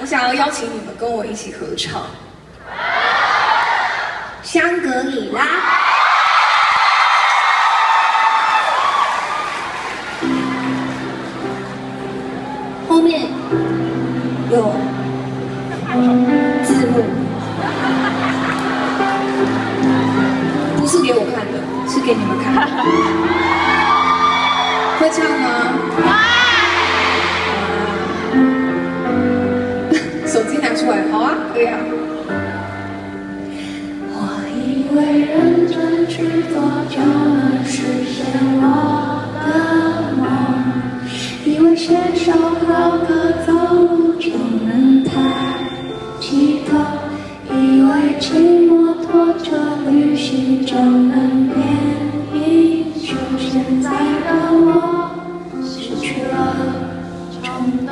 我想要邀请你们跟我一起合唱《香格里拉》。后面有字幕，不是给我看的，是给你们看的。会唱吗？手机拿出来，好啊，可以啊。 我以为认真去做就能实现我的梦，以为写首好歌走路就能抬起头，以为骑摩托车旅行就能变英雄，现在的我失去了冲动。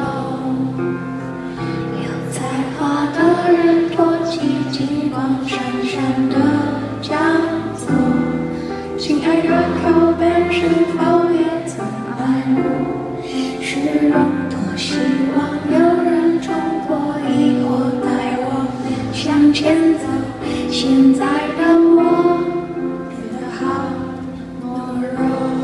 有才华的人托起金光闪闪的江左，心态的口碑是否也曾爱慕虚荣？多希望有人冲破疑惑带我向前走，现在的我变得好懦弱。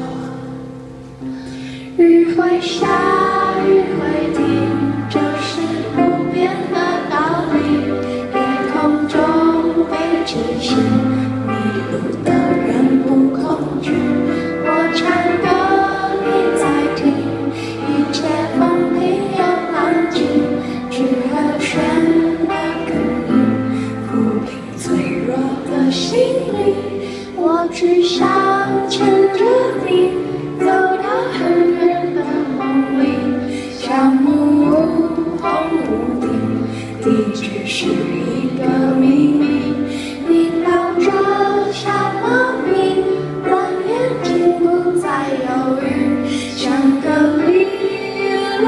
雨会下，雨会停，这是不变的道理。夜空中被提醒，迷路的人不恐惧。我唱歌你在听，一切风平又浪静，只和弦的根音，抚平脆弱的心灵。我只想牵着你走到很远的梦里，小木屋红屋顶，地址是一个秘密。你抱着小猫咪，蓝眼睛不再犹豫，香格里拉，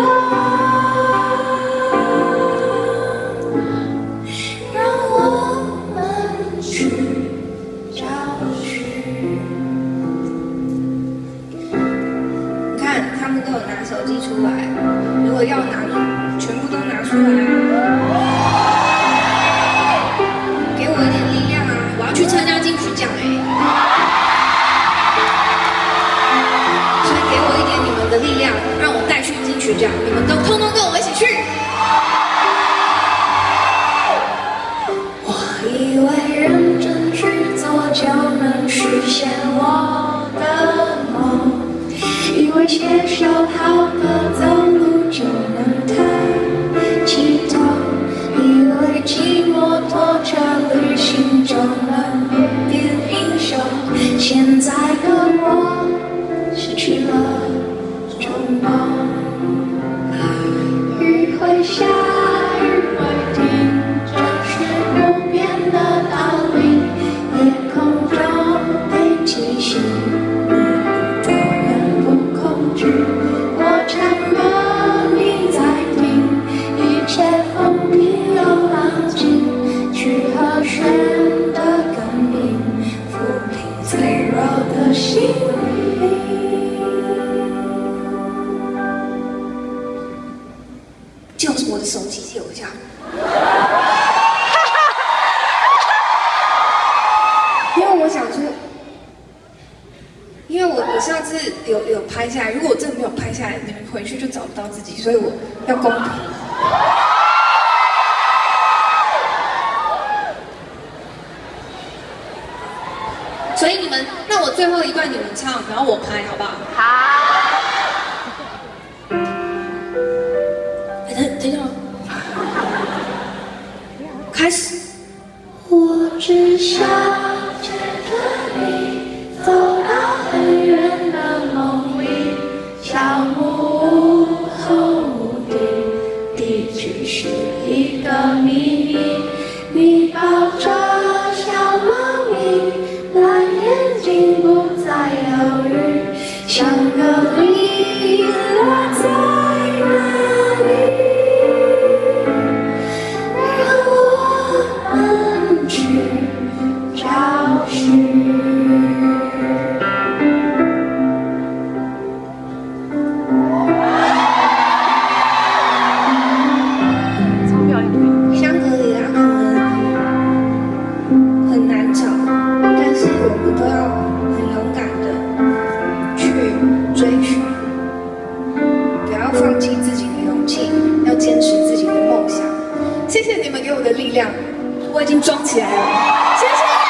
让我们去找寻。 你看，他们都有拿手机出来，如果要拿，全部都拿出来啊！给我一点力量啊！我要去参加金曲奖哎！所以给我一点你们的力量，让我带去金曲奖，你们都通通跟我一起去！ 我以为认真去做就能实现我的梦，以为写首好歌走路就能抬起头，以为骑摩托车旅行就能变英雄，现在的我失去了冲动。雨会下，雨会停，这是不变的道理。夜空中被提醒，迷路的人不恐惧。我唱歌你在听，一切风平又浪静，去和弦的根音，抚平脆弱的心灵。 就是我的手机借我一下。因为我想说，因为我上次有拍下来，如果我真的没有拍下来，你们回去就找不到自己，所以我要公平。所以你们，那我最后一段你们唱，然后我拍，好不好？ 好。 等一下，开始。 我只想牵着你走到很远的梦里，小木屋后屋顶，地址是一个秘密。你抱着小猫咪，蓝眼睛不再犹豫，香格里拉在哪里？让我们去找自己的勇气，要坚持自己的梦想。谢谢你们给我的力量，我已经装起来了，谢谢。